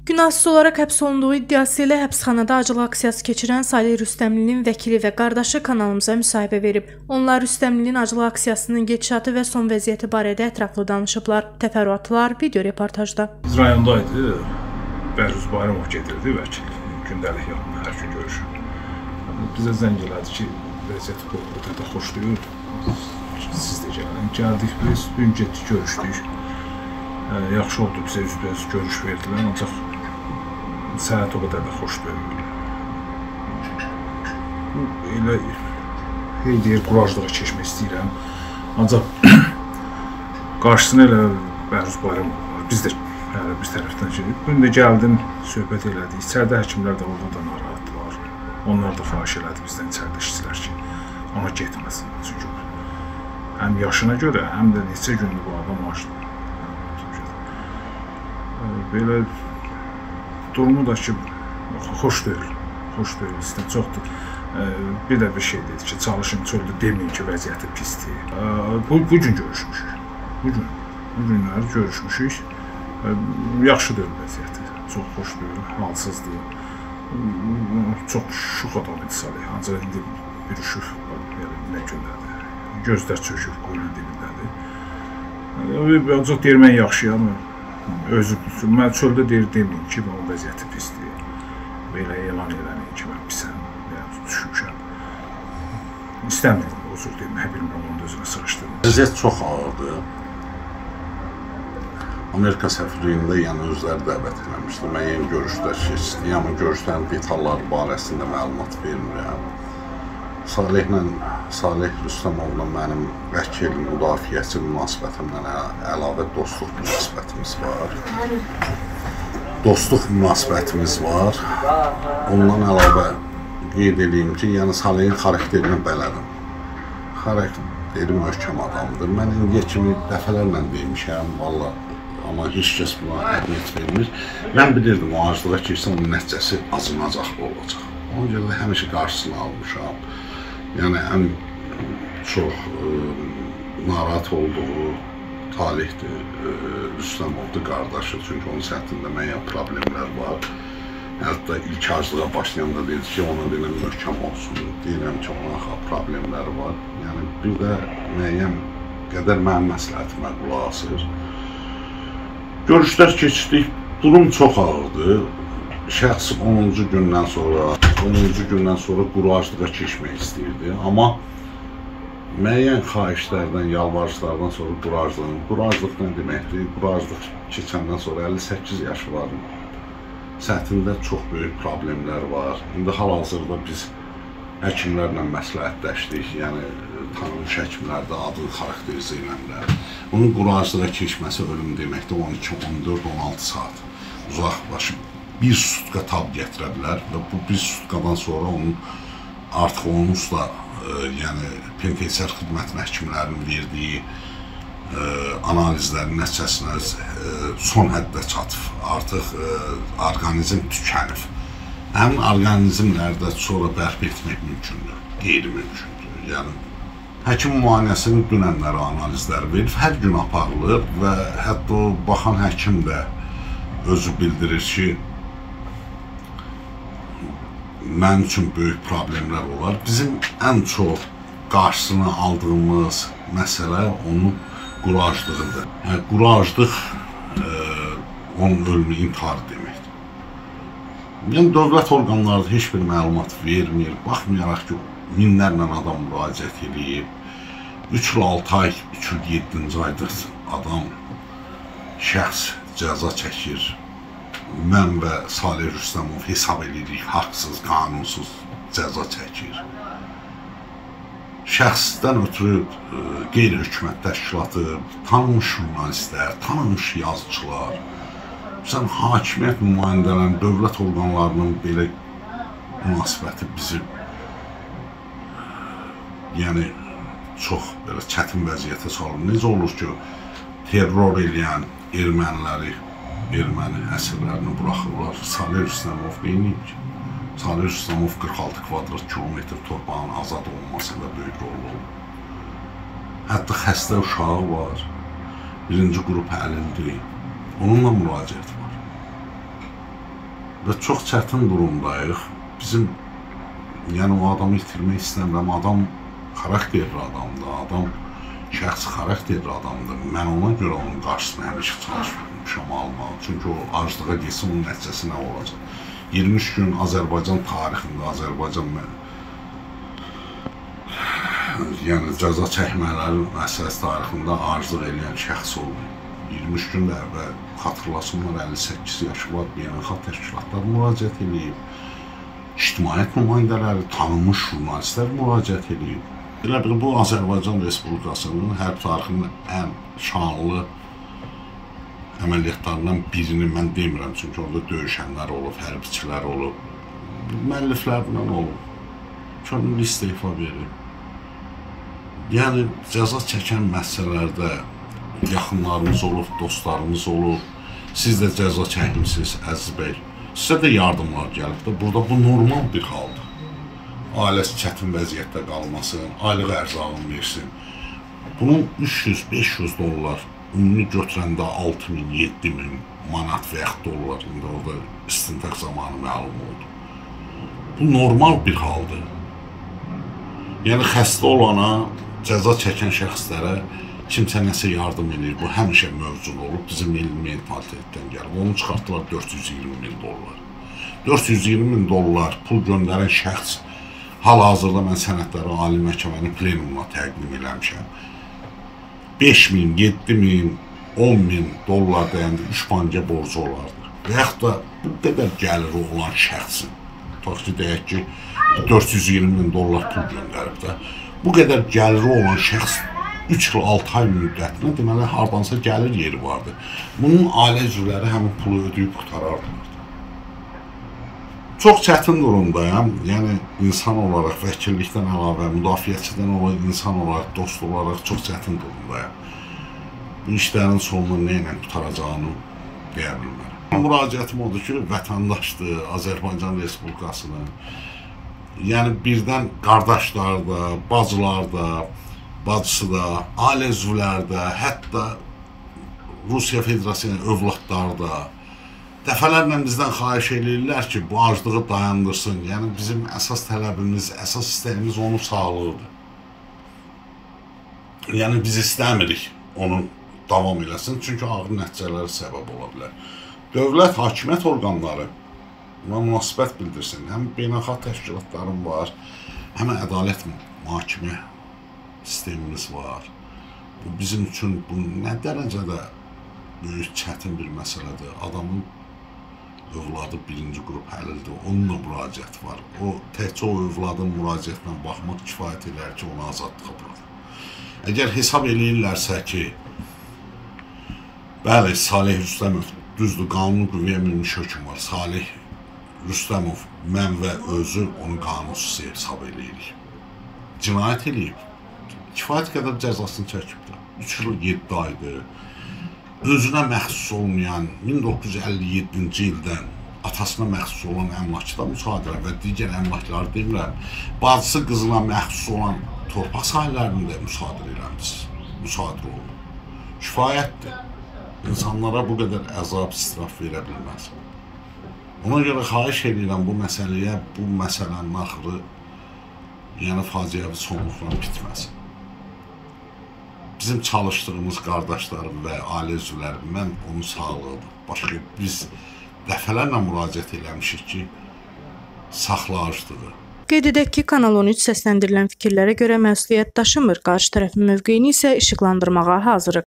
Günahsız olaraq həbs olunduğu iddiası ilə həbsxanada acılı aksiyası keçirən Salih Rüstəmlinin vəkili və qardaşı kanalımıza müsahibə verib. Onlar Rüstəmlinin acılı aksiyasının gedişatı və son vəziyyəti barədə ətraflı danışıblar. Təfərrüatlar video reportajda. Biz rayondaydı, Bəhruz Bayramov gedirdi vəkil. Gündəlik yanında hər gün görüşürdü. Bizə zəng elədi ki, vəziyyət bu qədər xoş deyil. Siz də gəlin. Gəldik biz, dün getdik, görüşdük. Yaxşı oldu, bizə üzbəüz görüş verdilər, ancaq səhət o qədər də xoş deyil. Elə deyir, qurajlığa keçmək istəyirəm. Ancaq qarşısına elə Bəhruz Bayramov var. Biz də bir tərəfdən gedib. Bugün də gəldim, söhbət elədik. İçəridə həkimlər də orada da narahatdılar. Onlar da xahiş elədi bizdən içəridə işçilər ki, ona getməsin. Çünki həm yaşına görə, həm də neçə gündür bu adam açdı. Belə durumu da ki, xoş deyil, istəyən çoxdur. Bir də bir şey dedi ki, çalışın çöldə deməyin ki, vəziyyəti pisdir. Bugün görüşmüşük, bugünləri görüşmüşük. Yaxşı deyil vəziyyəti, çox xoş deyil, halsızdır. Çox şux adam idi Salih, ancaq indi bir üşüf, nə gündədir, gözlər çöküb, quyunun dibindədir. Ancaq deyir, mən yaxşıyam. Mən çöldə deməyin ki, o vəziyyəti pisdir. Belə elan eləməyin ki, mən pisəm, düşmüşəm. İstəmirəm, o cür demək, bilmirəm, onun özünə sığışdırdım. Vəziyyət çox ağırdır. Amerika səfirliyində yəni özləri dəvət eləmişdi. Mən yeni görüşlər keçdik, amma görüşlərin detalları barəsində məlumat vermirəm. Salih Rüstəmovla mənim vəkil, müdafiəçi münasibətimdən əlavə dostluq münasibətimiz var. Ondan əlavə qeyd edeyim ki, yəni Salihin xarakterini bələdəm. Xarakteri möhkəm adamdır. Mən indiyə kimi dəfələrlə demişəm, valla, amma heç kəs buna əhəmiyyət vermir. Mən bilirdim, o acılığa keçsə onun nəticəsi acınacaq olacaq. Ona görə də həmişə qarşısını almışam. Yəni, ən çox narahat olduğu talihdir, Rüstəmovdur qardaşı, çünki onun səthində müəyyən problemlər var. Hətta ilk acılığa başlayanda dedi ki, ona deyilən möhkəm olsun, deyirəm ki, ona problemləri var. Yəni, bir də müəyyən qədər mənim məsləhətimə qulaq asır. Görüşlər keçdik, durum çox ağırdır. Şəxs 10-cu gündən sonra qurajlığa keçmək istəyirdi. Amma müəyyən xahişlərdən, yalvarışlardan sonra qurajlıq nə deməkdir? Qurajlıq keçəndən sonra 58 yaşı var. Səthində çox böyük problemlər var. İndi hal-hazırda biz həkimlərlə məsləhətləşdik, yəni tanınmış həkimlərdə adlı xarakterizə edənlər. Bunun qurajlığa keçməsi ölüm deməkdir, 12, 14, 16 saat uzaqlaşıb. Bir sutka tab gətirə bilər və bu bir sutkadan sonra onun artıq onunla yəni penitensiar xidmətin həkimlərinin verdiyi analizlərin nəticəsinə son həddə çatıb. Artıq orqanizm tükənib. Həmin orqanizmlərdə sonra bərpa etmək mümkündür, qeyri-mümkündür. Yəni, həkim müayinəsinin dünənləri analizləri verib, hər gün aparılır və hətta o baxan həkim də özü bildirir ki, mənim üçün böyük problemlər olar. Bizim ən çox qarşısını aldığımız məsələ onun qurajlığıdır. Yəni, qurajlıq onun ölümü intihar deməkdir. Yəni, dövlət orqanları heç bir məlumat vermir, baxmayaraq ki, minlərlə adam müraciət edib. 3 il 6 ay, 3 il 7-ci aydır adam, şəxs cəza çəkir. Mən və Salih Rüstəmov hesab edirik, haqsız, qanunsuz cəza çəkir. Şəxsdən ötürü qeyri-hökumət təşkilatı, tanınmış jurnalistlər, tanınmış yazıçılar, hakimiyyət nümayəndələrinin, dövlət orqanlarının belə münasibəti bizi yəni çox belə çətin vəziyyətə salır. Necə olur ki, terror eləyən erməni əsirlərini buraxırlar. Salih Rüstəmov deyilməyib ki. Salih Rüstəmov 46 kvadrat kilometr torpağın azad olmasında böyük rol olur. Hətta xəstə uşağı var, 1-ci qrup əlildir. Onunla müraciət var. və çox çətin durumdayıq. Bizim, yəni o adamı itirmək istəmirəm. Adam xarakterli adamdır, adam şəxsi xarakterli adamdır. Mən ona görə onun qarşısına həmişə çalışmışam almaq. Çünki o aclığa getsin, onun nəticəsi nə olacaq? 23 gün Azərbaycan tarixində, Azərbaycan yəni cəza çəkmələri məsələsi tarixində aclıq eləyən şəxs olmayıb. 23 gün əvvəl xatırlasınlar, 58 yaşı var, beynəlxalq təşkilatlar müraciət edib, ictimaiyyət nümayəndələri, tanınmış jurnalistlər müraciət edib. Elə bil bu Azərbaycan Respublikasının hərb tarixinin ən şanlı əməliyyatlarından birini mən demirəm, çünki orada döyüşənlər olub, hərbiçilər olub, müəlliflərdən olub, könüllü istefa verib. Yəni, cəza çəkən məsələlərdə yaxınlarımız olub, dostlarımız olub, siz də cəza çəkmişsiniz, Əziz bəy, sizə də yardımlar gəlib də, burada bu normal bir haldır. Ailəsi çətin vəziyyətdə qalmasın, aylıq ərzağını versin. Bunun 300-500 dollar, ümumi götürəndə 6.000, 7.000 manat və yaxud dollar, indi orada istintaq zamanı məlum oldu. Bu normal bir haldır. Yəni, xəstə olana, cəza çəkən şəxslərə kimsə nəsə yardım edir. Bu həmişə mövcud olub, bizim milli mentalitetdən gəlib. Onu çıxartdılar 420.000 dollar. 420.000 dollar pul göndərən şəxs, hal-hazırda mən sənədləri Ali Məhkəmənin plenumuna təqdim eləmişəm. 5.000, 7.000, 10.000 dollar dəyəndə 3 bankə borcu olardı. Və yaxud da bu qədər gəliri olan şəxsin, tutaq ki, deyək ki, 420.000 dollar pul göndərib də, bu qədər gəliri olan şəxs 3 il 6 ay müddətinə deməli, hardansa gəlir yeri vardı. Bunun ailə üzvləri həmin pulu ödəyib qutarardılar. Çox çətin durumdayam, yəni insan olaraq, vəkillikdən əlavə, müdafiəçidən olaraq, insan olaraq, dost olaraq çox çətin durumdayam. Bu işlərin sonunu nə ilə tutaracağını deyə bilmərəm. Müraciətim odur ki, vətəndaşdır, Azərbaycan Respublikasının, yəni birdən qardaşlar da, bacılar da, bacısı da, ailə üzvləri də, hətta Rusiya Federasiyasının övladları da, dəfələrlə bizdən xahiş edirlər ki, bu aclığı dayandırsın. Yəni, bizim əsas tələbimiz, əsas istəyimiz onun sağlığıdır. Yəni, biz istəmirik onun davam eləsin, çünki ağır nəticələri səbəb ola bilər. Dövlət, hakimiyyət orqanları buna münasibət bildirsin. Həm beynəlxalq təşkilatlarım var, həm ədalət mühakimə sistemimiz var. Bu, bizim üçün bu nə dərəcədə böyük, çətin bir məsələdir. Adamın övladı birinci qrup həlildir, onun da müraciəti var. O, təkcə o övladın müraciətinə baxmaq kifayət edər ki, onu azadlığa buraxır. Əgər hesab eləyirlərsə ki, bəli, Salih Rüstəmov, düzdür, qanun qüvvəyə minmiş hökm var. Salih Rüstəmov, mən və özü onu qanunsuz hesab eləyirik. Cinayət eləyib, kifayət qədər cəzasını çəkibdir. 3 il 7 aydır. Özünə məxsus olmayan 1957-ci ildən atasına məxsus olan əmlakçıda müsadirə və digər əmlakları demirəm, bacısı qızına məxsus olan torpaq sahələrini də müsadirə olunur. Kifayətdir. İnsanlara bu qədər əzab, istiraf verə bilməz. Ona görə xahiş edirəm bu məsələyə, bu məsələnin axırı, yəni faciəvi sonluqla bitməsin. Bizim çalışdığımız qardaşlarım və ailə üzvlərindən onun sağlığıdır. Başqa biz dəfələrlə müraciət eləmişik ki, saxlayıcılığı. Qeyd edək ki, Kanal 13 səsləndirilən fikirlərə görə məsuliyyət daşımır, qarşı tərəfin mövqeyini isə işıqlandırmağa hazırıq.